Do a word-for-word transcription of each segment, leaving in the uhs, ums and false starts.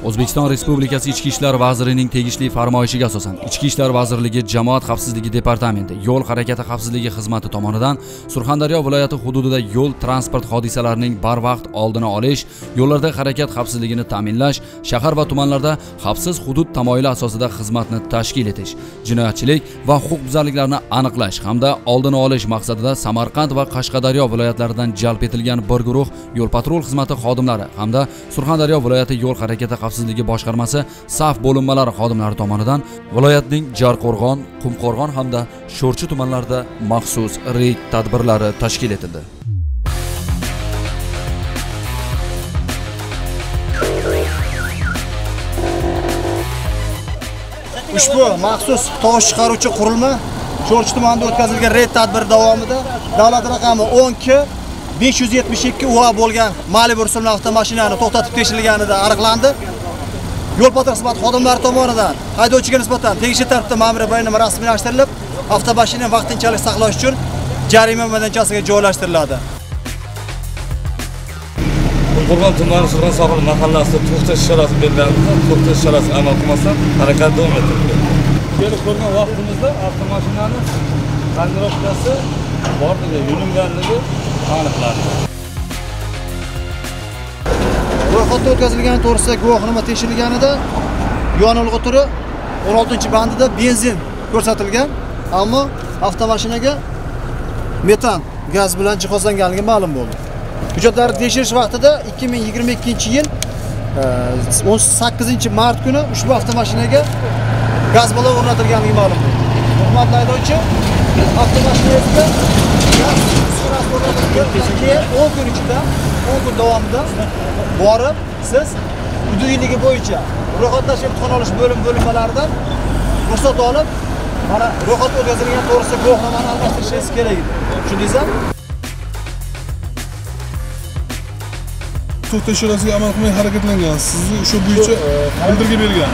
O'zbekiston Respublikasi Ichki ishlar vazirining tegishli farmoyishiga asosan Ichki ishlar vazirligi Jamoat xavfsizligi departamenti yo'l harakati xavfsizligi xizmati tomonidan Surxondaryo viloyati hududida yo'l transport hodisalarining barvaqt oldini olish, yo'llarda harakat xavfsizligini ta'minlash, shahar va tumanlarda xavfsiz hudud tamoyili asosida xizmatni tashkil etish, jinoyatchilik va huquqbuzarliklarni aniqlash hamda oldini olish maqsadida Samarqand va Qashqadaryo viloyatlaridan jalb etilgan bir guruh yo'l patrul xizmati xodimlari hamda Surxondaryo viloyati yo'l harakati xavfsizligi boshqarmasi saf bo'linmalari xodimlari tomonidan viloyatning Jarqo'rg'on, Qumqo'rg'on hamda Sho'rchi tumanlarida maxsus reyd tadbirlari tashkil etildi. Ushbu maxsus tovush chiqaruvchi qurilma Sho'rchi tumanida o'tkazilgan reyd tadbiri davomida davlat raqami o'n ikki besh yuz yetmish ikki U A bo'lgan Malibu rusumli avtomashinani to'xtatib tekshirilganida aniqlandi. Yo'l patrul xizmati xodimlari tomonidan haydovchiga nisbatan tegishli tartibda ma'muriy bayonnoma rasmiylashtirilib, avtomashinani vaqtinchalik saqlash uchun jarima maydonchasiga joylashtiriladi. Qumqo'rg'on tumani Surxonsohil mahallasida to'xtash ishorasi berilganda, to'xtash ishorasi amal qilmasa, harakat davom ettirilgan. Kelib ko'rgan vaqtimizda avtomashinani tonirovkasi borligi, yulinganligi aniqlandi. Ro'yxatga o'tkazilgan to'g'risida guvohnoma tekshirilganida yonilg'i turi o'n oltinchi bandida benzin ko'rsatilgan, ammo avtomashinaga metan gaz bilan jihozlanganligi ma'lum bo'ldi. Hujjatlarni tekshirish vaqtida ikki ming yigirma ikkinchi yil o'n sakkizinchi mart kuni ushbu avtomashinaga gaz balon o'rnatilganligi ma'lum bo'ldi. Hurmatli haydovchi, avtomashinangizda gaz o'rnatilgan o'n kun ichida, o'n kun davomida borib, siz hududiyligi bo'yicha ro'yxatlash imtihon olish bo'lim bo'linmalaridan ruxsat olib, mana ro'yxatga o'tkazilgan to'g'risida guvohnomani almashtirishingiz kerak edi. Tushundingizmi? To'xtash ishorasiga amal qilmay harakatlangan. Sizni shu bo'yicha bildirgi bergan.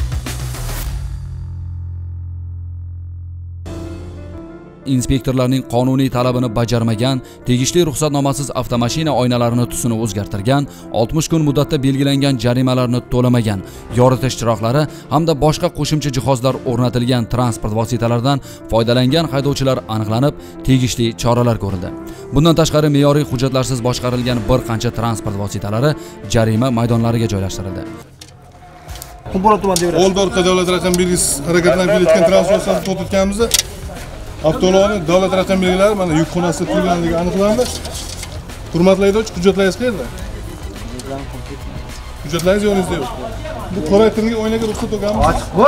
Inspektorlarning qonuniy talabini bajarmagan, tegishli ruxsatnomasiz avtomashina oynalarini tusini o'zgartirgan, oltmish kun muddatda belgilangan jarimalarni to'lamagan, yoritish chiroqlari hamda boshqa qo'shimcha jihozlar o'rnatilgan transport vositalaridan foydalangan haydovchilar aniqlanib, tegishli choralar ko'rildi. Bundan tashqari me'yoriy hujjatlarsiz boshqarilgan bir qancha transport vositalari jarima maydonlariga joylashtirildi. Qumqo'rg'on tumanida Old orqa davlat raqam belgisi harakatlanib kelayotgan transportlarni to'xtatganimizda avtolarning davlat raqam belgilari mana yuk xonasida turganligi aniqlandi. Hurmatli haydovchi, hujjatlaringiz qayerda? Hujjatlaringiz yoningizda yo'q. Bu qoraytirga oynaga ruxsat olganmiz. Ochiq bu.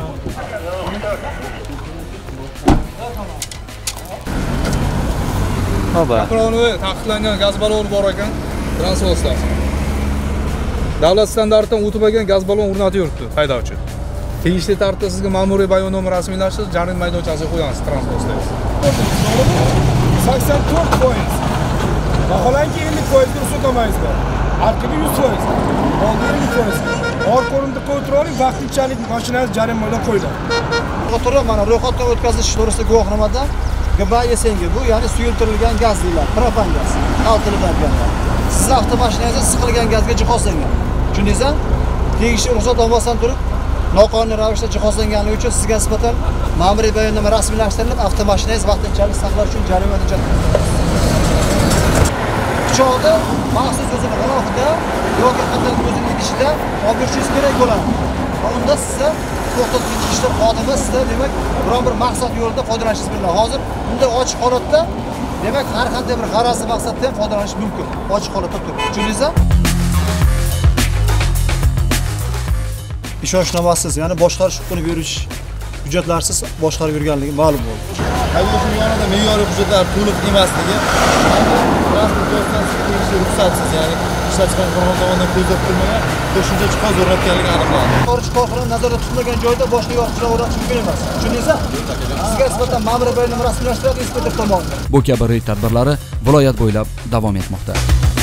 Haba. Qonunga taqiqlangan gaz baloni bor ekan, transport vositasi. Davlat standartidan o'tmagan gaz balon o'rnatib yuribdi haydovchi. Tegishli tartibda sizga ma'muriy bayonnoma rasmiylashtirish, jarima maydonchasiga qo'yamiz transport vositasi. sakson to'rt foiz. Vaholanki ellik foiz ruxsat olmaysiz bor. Orqaga yuz foiz. Oldi ellik foiz. Orqa o'rindiqqa o'tirib oling, vaqtinchalik mashinangiz jarima maydon qo'yiladi. Ro'yxatga mana ro'yxatga o'tkazish to'g'risida guvohnomada G B S N G bu, ya'ni suyultirilgan gaz deyiladi, propan gaz. Xalq tilida aytganda. Sizning avtomashinangizda siqilgan gazga jihozlangan. Tushundingizmi? Tegishli ruxsat olmasdan turib noqonuniy ravishda jihozlanganligi uchun sizga nisbatan ma'muriy bayonnoma rasmiylashtirilib, avtomashinangiz vaqtinchalik saqlash uchun jarima jo'natiladi. Pichoqni maxsus o'zini alohida yoki qanday o'zining idishida olib yurishingiz kerak bo'ladi. Unda sizga to'xtatuvchi ishlar xodimi sizga demak biron bir maqsad yo'lida foydalanishingiz bilan hozir bunday ochiq holatda demak har qanday bir g'arazli maqsadda ham foydalanish mumkin. Ochiq holatda turib. Tushundingizmi? Ishonchnomasiz, ya'ni boshqarish huquqini beruvchi hujjatlarsiz boshqarib yurganligi ma'lum bo'ldi. Haydovchining yonida me'yoriy hujjatlar to'liq emasligi, transport vositasini tegishli ruxsatsiz, ya'ni ishlab chiqarilgan zamondan ko'zda tutilmagan qo'shimcha jihoz o'rnatganligi aniqlandi. Xorij korxona nazarda tutilmagan joyda boshqa yoritgichlar o'rnatish mumkin emas. Tushundingizmi? Sizga nisbatan ma'muriy bayonnoma rasmiylashtiriladi inspektor tomonidan. Bu kabi reyd tadbirlari viloyat bo'ylab davom etmoqda.